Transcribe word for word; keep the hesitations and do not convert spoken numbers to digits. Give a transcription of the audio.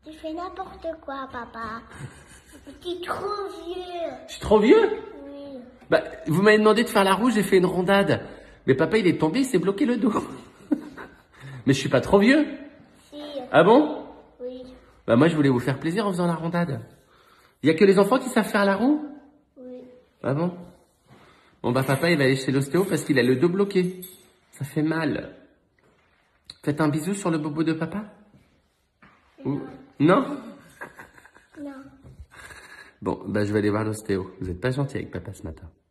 Tu fais n'importe quoi, papa. Tu es trop vieux. Je suis trop vieux? Oui. Bah, vous m'avez demandé de faire la roue, j'ai fait une rondade. Mais papa, il est tombé, il s'est bloqué le dos. Mais je suis pas trop vieux? Si. Ah bon? Oui. Bah moi, je voulais vous faire plaisir en faisant la rondade. Il y a que les enfants qui savent faire la roue? Oui. Ah bon? Bon bah papa, il va aller chez l'ostéo parce qu'il a le dos bloqué. Ça fait mal. Faites un bisou sur le bobo de papa? Ou... Non? Non. Bon, bah je vais aller voir l'ostéo. Vous êtes pas gentil avec papa ce matin.